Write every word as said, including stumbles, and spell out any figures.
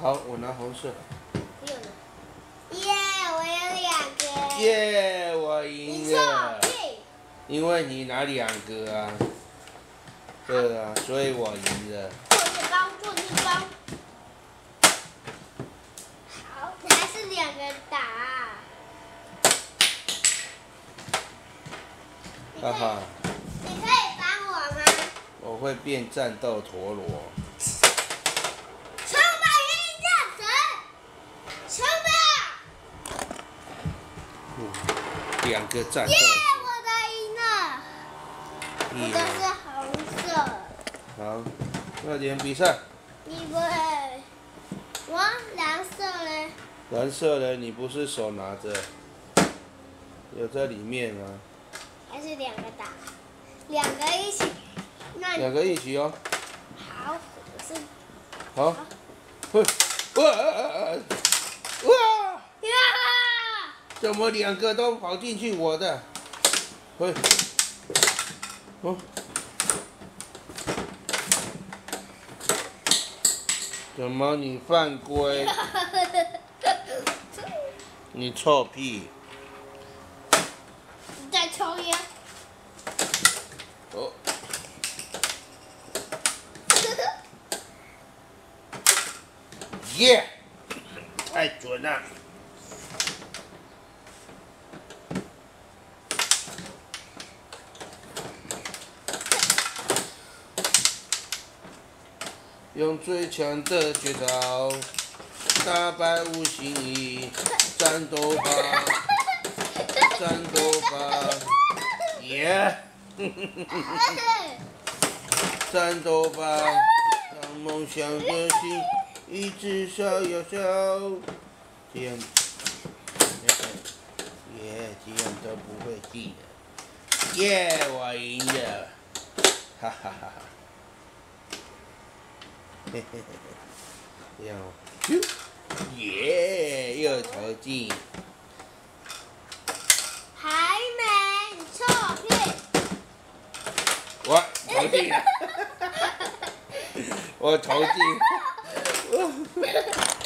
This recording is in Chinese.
好，我拿红色。 不用了。耶，我有两个。 耶，我赢了。 你错， 因为你拿两个啊。对啊，所以我赢了。 做这包，做这包。好，还是两个打。 哈哈。 你可以帮我吗？ 我会变战斗陀螺。 冲吧，云战神！冲吧！ 嗯，两个战斗。 耶，我的赢了。我的是红色。 好，快点比赛。 你不会。我蓝色嘞。 蓝色的你不是手拿着，有在里面吗？ 还是两个打，两个一起。那两个一起哦。 好，我是。 好。嘿，哇哇！ 呀！ 怎么两个都跑进去我的？嘿，哦。怎么你犯规？你臭屁！ 你在抽烟？ 哦。耶！太准了。用最强的绝招打败无形意，战斗吧，战斗吧，耶！战斗吧，让梦想的心一直烧呀烧。这样，耶，这样都不会记的。耶，我赢了，哈哈哈哈。嘿嘿嘿嘿，这样哦，咻，耶，又投进。 还没，你臭屁！ 我投进了，我投进。